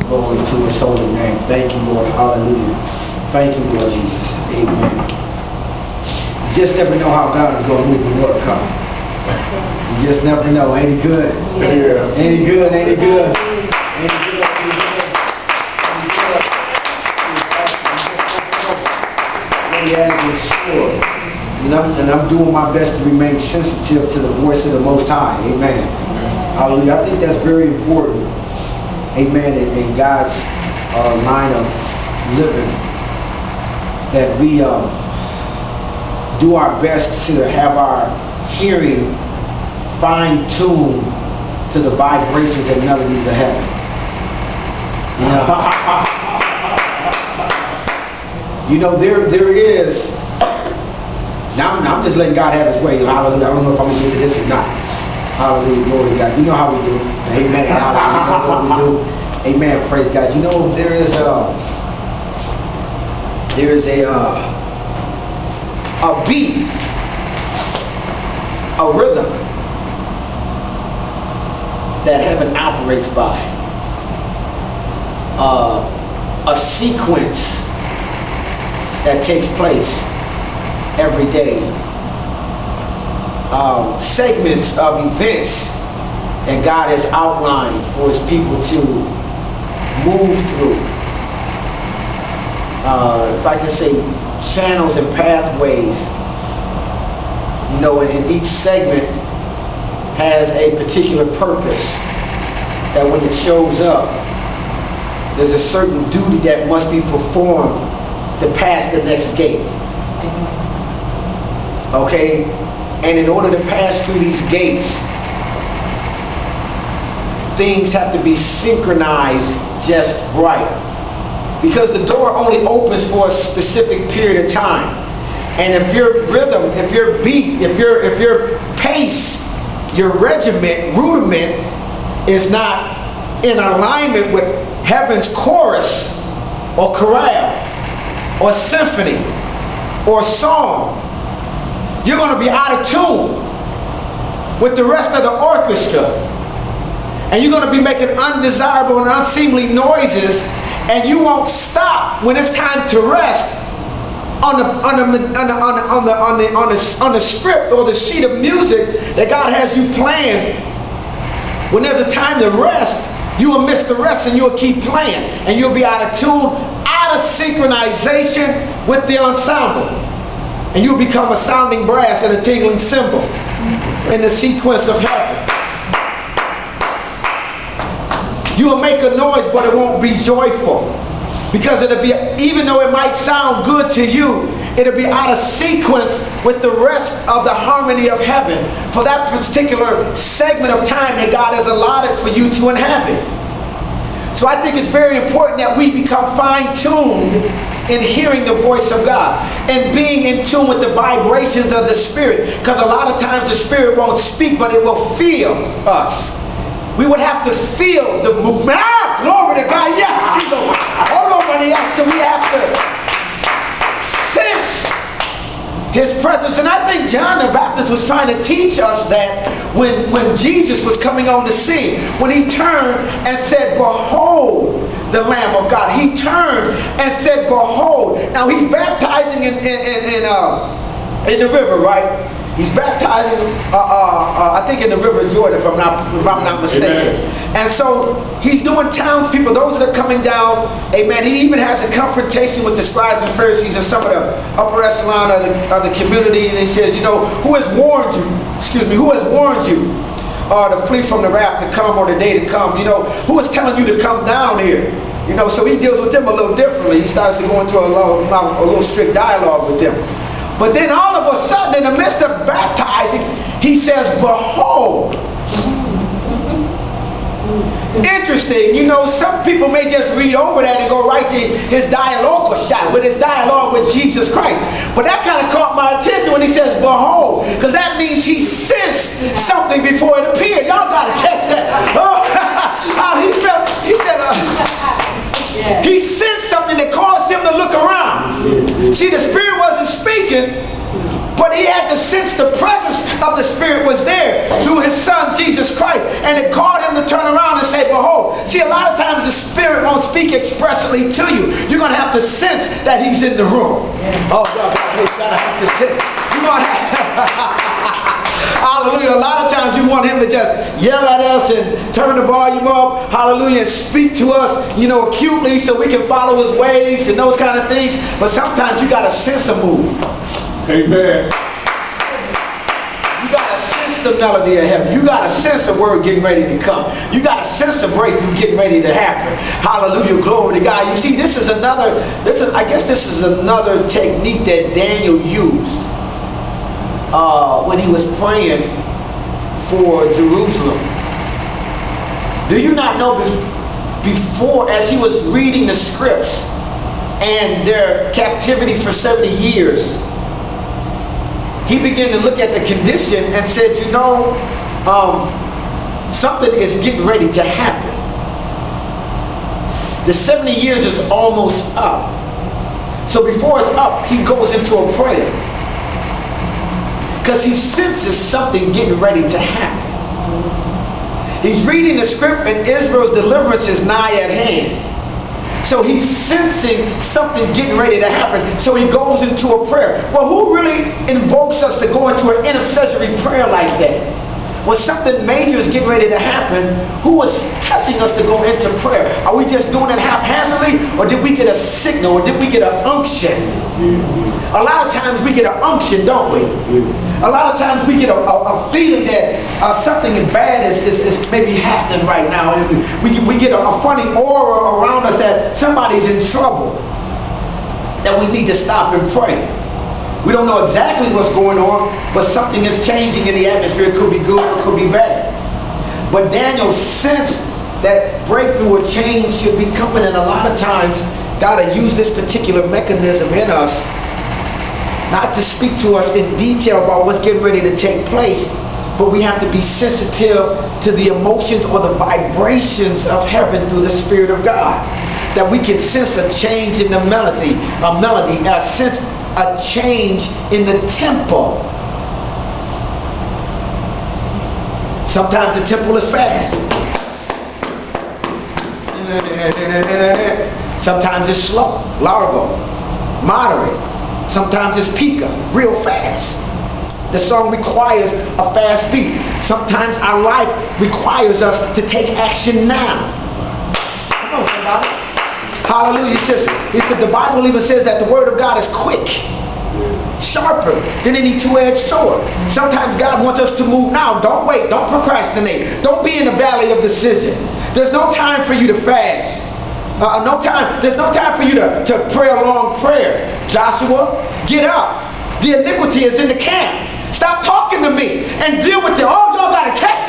Glory to his holy name. Thank you, Lord. Hallelujah. Thank you, Lord Jesus. Amen. You just never know how God is going to move the work, huh? You just never know. Ain't he good? Yeah. Ain't he good? Ain't he good? Ain't he good? Ain't he good? Yeah, sure. And I'm doing my best to remain sensitive to the voice of the Most High. Amen. Hallelujah. I think that's very important. Amen. In God's line of living, that we do our best to have our hearing fine-tuned to the vibrations and melodies of heaven. You know, there is. Now I'm just letting God have his way. Hallelujah. I don't know if I'm going to get to this or not. Hallelujah. Glory to God. You know how we do. Amen. Hallelujah. You know what we do. Amen. Praise God. You know, there is a beat, a rhythm that heaven operates by. A sequence that takes place every day. Segments of events that God has outlined for his people to move through. If I can say channels and pathways, you know, and each segment has a particular purpose that when it shows up, there's a certain duty that must be performed to pass the next gate. Okay? And in order to pass through these gates, things have to be synchronized just right. Because the door only opens for a specific period of time. And if your rhythm, if your beat, if your pace, your rudiment is not in alignment with heaven's chorus or chorale or symphony or song, you're going to be out of tune with the rest of the orchestra, and you're going to be making undesirable and unseemly noises, and you won't stop when it's time to rest on the script or the sheet of music that God has you playing. When there's a time to rest, you will miss the rest and you'll keep playing, and you'll be out of tune, out of synchronization with the ensemble. And you'll become a sounding brass and a tingling cymbal in the sequence of heaven. You will make a noise, but it won't be joyful. Because it'll be, even though it might sound good to you, it'll be out of sequence with the rest of the harmony of heaven for that particular segment of time that God has allotted for you to inhabit. So I think it's very important that we become fine-tuned in hearing the voice of God and being in tune with the vibrations of the Spirit, because a lot of times the Spirit won't speak, but it will feel us. We would have to feel the movement. Ah, glory to God. Yes, Lord. All over the earth, we have to sense his presence. And I think John the Baptist was trying to teach us that when Jesus was coming on the scene, when he turned and said, "Behold the Lamb of God." He turned and said, "Behold." Now he's baptizing in the river, right? He's baptizing, I think, in the River Jordan, if I'm not mistaken. Amen. And so he's doing townspeople, those that are coming down. Amen. He even has a confrontation with the scribes and Pharisees and some of the upper echelon of the community. And he says, you know, who has warned you? Who has warned you to flee from the wrath to come or the day to come? You know, who is telling you to come down here? You know, so he deals with them a little differently. He starts to go into a little strict dialogue with them. But then all of a sudden, in the midst of baptizing, he says, "Behold." Interesting. You know, some people may just read over that and go right to his dialogue shot with his dialogue with Jesus Christ. But that kind of caught my attention when he says, "Behold," because that means he sensed something before it appeared. Y'all got to catch that. Oh, how he felt. He said, he sensed something that caused him to look around. See, the Spirit wasn't speaking, but he had to sense the presence of the Spirit was there through his Son, Jesus Christ. And it caused him to turn around and say, "Behold." See, a lot of times the Spirit won't speak expressly to you. You're going to have to sense that he's in the room. Oh, God, you're going to have to sense. You're going to have hallelujah. A lot of times you want him to just yell at us and turn the volume up, hallelujah, and speak to us, you know, acutely so we can follow his ways and those kind of things. But sometimes you got to sense a move. Amen. You got to sense the melody of heaven. You got to sense the word getting ready to come. You got to sense the breakthrough getting ready to happen. Hallelujah. Glory to God. You see, this is another technique that Daniel used when he was praying for Jerusalem. Do you not know before, as he was reading the scripts and their captivity for 70 years, he began to look at the condition and said, you know, something is getting ready to happen. The 70 years is almost up. So before it's up, he goes into a prayer, because he senses something getting ready to happen. He's reading the script and Israel's deliverance is nigh at hand. So he's sensing something getting ready to happen. So he goes into a prayer. Well, who really invokes us to go into an intercessory prayer like that? When something major is getting ready to happen, who is touching us to go into prayer? Are we just doing it haphazardly, or did we get a signal, or did we get an unction? A lot of times we get an unction, don't we? A lot of times we get a feeling that something bad is maybe happening right now. And we get a funny aura around us that somebody's in trouble, that we need to stop and pray. We don't know exactly what's going on, but something is changing in the atmosphere. It could be good or it could be bad. But Daniel sensed that breakthrough or change should be coming, and a lot of times God will use this particular mechanism in us, not to speak to us in detail about what's getting ready to take place, but we have to be sensitive to the emotions or the vibrations of heaven through the Spirit of God, that we can sense a change in the melody, sense a change in the tempo. Sometimes the tempo is fast. Sometimes it's slow, largo, moderate. Sometimes it's pica, real fast. The song requires a fast beat. Sometimes our life requires us to take action now. Come on, somebody. Hallelujah. He said the Bible even says that the word of God is quick, sharper than any two-edged sword. Sometimes God wants us to move now. Don't wait. Don't procrastinate. Don't be in the valley of decision. There's no time for you to fast. There's no time for you to pray a long prayer. Joshua, get up. The iniquity is in the camp. Stop talking to me and deal with it. Oh, y'all got to catch